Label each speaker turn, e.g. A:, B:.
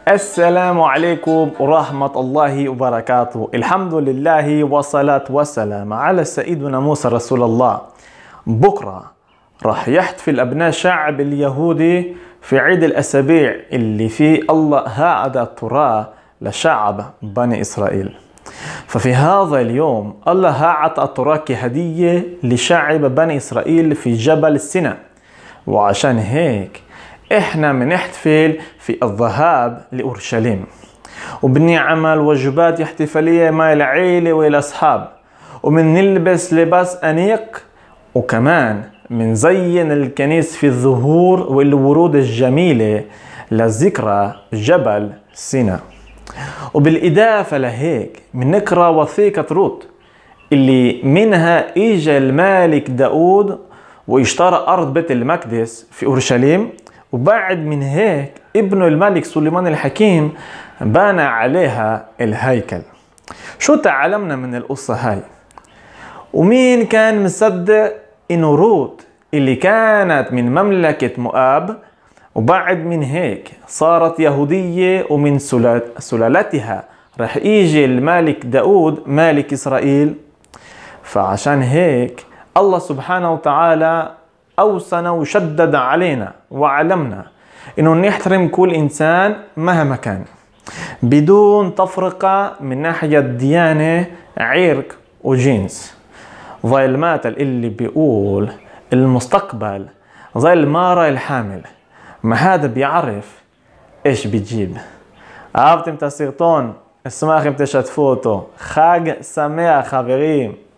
A: السلام عليكم ورحمة الله وبركاته. الحمد لله والصلاة والسلام على سيدنا موسى رسول الله. بكرة راح يحتفل أبناء الشعب اليهودي في عيد الأسابيع اللي فيه الله هاعد التراث لشعب بني إسرائيل. ففي هذا اليوم الله هاعد التراث كهدية لشعب بني إسرائيل في جبل سيناء، وعشان هيك احنا بنحتفل في الذهاب لأورشليم، وبنعمل وجبات احتفالية مع العيلة والأصحاب، وبنلبس لباس أنيق، وكمان بنزين الكنيس في الزهور والورود الجميلة لذكرى جبل سيناء. وبالإضافة لهيك بنقرأ وثيقة روت اللي منها إجا الملك داود واشترى أرض بيت المقدس في أورشليم، وبعد من هيك ابنه الملك سليمان الحكيم بنى عليها الهيكل. شو تعلمنا من القصة هاي؟ ومين كان مصدق إنه روت اللي كانت من مملكة مؤاب وبعد من هيك صارت يهودية، ومن سلالتها رح يجي الملك داود ملك إسرائيل؟ فعشان هيك الله سبحانه وتعالى أوصنا وشدد علينا وعلمنا إنه نحترم كل إنسان مهما كان بدون تفرقة من ناحية ديانة، عرق وجنس. زي المثل اللي بيقول المستقبل زي المارة الحامل، ما هذا بيعرف إيش بتجيب. אהבתם את הסרטון? אשמח אם תשתפו אותו. חג שמח חברים.